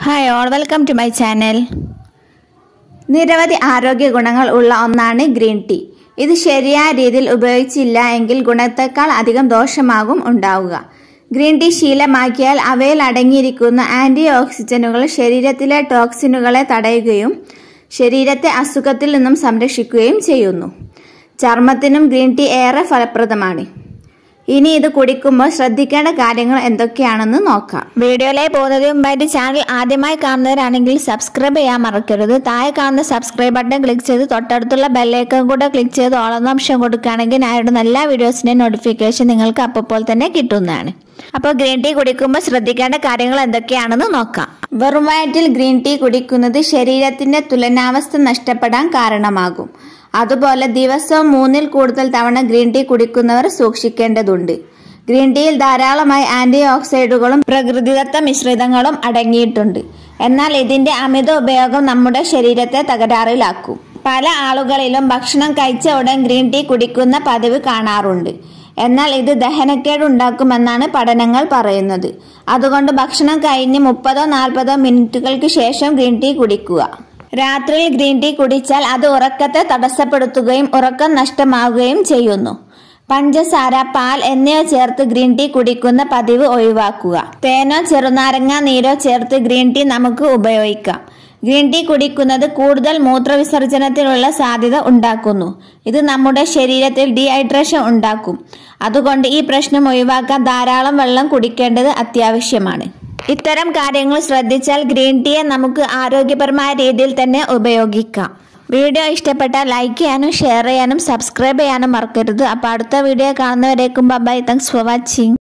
Hi all, welcome to my channel. നിരവധി ആരോഗ്യ ഗുണങ്ങൾ ഉള്ള ഒന്നാണ് ഗ്രീൻ ടീ. ഇത് ശരിയായ രീതിയിൽ ഉപയോഗിച്ചില്ല എങ്കിൽ ഗുണത്തേക്കാൾ അധികം ദോഷമാകും ഉണ്ടാവുക. ഗ്രീൻ ടീ ശീലമാക്കിയാൽ അവയിൽ അടങ്ങിയിരിക്കുന്ന ആന്റി ഓക്സിഡന്റുകൾ ശരീരത്തിലെ ടോക്സിനുകളെ തടയുകയും ശരീരത്തെ അസുഖത്തിൽ നിന്നും സംരക്ഷിക്കുകയും ചെയ്യുന്നു. ചർമ്മത്തിനും ഗ്രീൻ ടീ ഏറെ ഫലപ്രദമാണ്. ഇനി ഇത് കുടിക്കുമ്പോൾ ശ്രദ്ധിക്കേണ്ട കാര്യങ്ങൾ എന്തൊക്കെയാണെന്ന് നോക്കാം. വീഡിയോയിലേക്ക് പോകുന്നതിന് മുമ്പായിട്ട് ചാനൽ ആദ്യമായി കാണുന്നവരാണെങ്കിൽ സബ്സ്ക്രൈബ് ചെയ്യാൻ മറക്കരുത്. താഴെ കാണുന്ന സബ്സ്ക്രൈബ് ബട്ടൺ ക്ലിക്ക് ചെയ്ത് തൊട്ടടുത്തുള്ള ബെല്ലൈക്കൺ കൂടെ ക്ലിക്ക് ചെയ്ത് ഓളെന്ന ഓപ്ഷൻ കൊടുക്കുകയാണെങ്കിൽ ഞാനിടുന്ന എല്ലാ വീഡിയോസിൻ്റെയും നോട്ടിഫിക്കേഷൻ നിങ്ങൾക്ക് അപ്പോൾ തന്നെ കിട്ടുന്നതാണ്. അപ്പോൾ ഗ്രീൻ ടീ കുടിക്കുമ്പോൾ ശ്രദ്ധിക്കേണ്ട കാര്യങ്ങൾ എന്തൊക്കെയാണെന്ന് നോക്കാം. വെറും വയറ്റിൽ ഗ്രീൻ ടീ കുടിക്കുന്നത് ശരീരത്തിന്റെ തുലനാവസ്ഥ നഷ്ടപ്പെടാൻ കാരണമാകും. അതുപോലെ ദിവസവും 3-ൽ കൂടുതൽ തവണ ഗ്രീൻ ടീ കുടിക്കുന്നവർ സൂക്ഷിക്കേണ്ടതുണ്ട്. ഗ്രീൻ ടീയിൽ ധാരാളമായി ആന്റി ഓക്സൈഡുകളും പ്രകൃതിദത്ത മിശ്രിതങ്ങളും അടങ്ങിയിട്ടുണ്ട്. എന്നാൽ ഇതിന്റെ അമിത ഉപയോഗം നമ്മുടെ ശരീരത്തെ തകരാറിലാക്കും. പല ആളുകളിലും ഭക്ഷണം കഴിച്ച ഉടൻ ഗ്രീൻ ടീ കുടിക്കുന്ന പതിവ് കാണാറുണ്ട്. എന്നാൽ ഇത് ദഹനക്കേട് ഉണ്ടാക്കുമെന്നാണ് പഠനങ്ങൾ പറയുന്നത്. അതുകൊണ്ട് ഭക്ഷണം കഴിഞ്ഞ് 30-40 മിനിറ്റുകൾക്ക് ശേഷം ഗ്രീൻ ടീ കുടിക്കുക. രാത്രിയിൽ ഗ്രീൻ ടീ കുടിച്ചാൽ അത് ഉറക്കത്തെ തടസ്സപ്പെടുത്തുകയും ഉറക്കം നഷ്ടമാവുകയും ചെയ്യുന്നു. പഞ്ചസാര, പാൽ എന്നിവ ചേർത്ത് ഗ്രീൻ ടീ കുടിക്കുന്ന പതിവ് ഒഴിവാക്കുക. തേനോ ചെറുനാരങ്ങ നീരോ ചേർത്ത് ഗ്രീൻ ടീ നമുക്ക് ഉപയോഗിക്കാം. ഗ്രീൻ ടീ കുടിക്കുന്നത് കൂടുതൽ മൂത്രവിസർജനത്തിനുള്ള സാധ്യത ഉണ്ടാക്കുന്നു. ഇത് നമ്മുടെ ശരീരത്തിൽ ഡീഹൈഡ്രേഷൻ ഉണ്ടാക്കും. അതുകൊണ്ട് ഈ പ്രശ്നം ഒഴിവാക്കാൻ ധാരാളം വെള്ളം കുടിക്കേണ്ടത് അത്യാവശ്യമാണ്. ഇത്തരം കാര്യങ്ങൾ ശ്രദ്ധിച്ചാൽ ഗ്രീൻ ടീയെ നമുക്ക് ആരോഗ്യപരമായ രീതിയിൽ തന്നെ ഉപയോഗിക്കാം. വീഡിയോ ഇഷ്ടപ്പെട്ടാൽ ലൈക്ക് ചെയ്യാനും ഷെയർ ചെയ്യാനും സബ്സ്ക്രൈബ് ചെയ്യാനും മറക്കരുത്. അപ്പോൾ അടുത്ത വീഡിയോ കാണുന്നവരേക്കും ബൈ. Thanks for watching.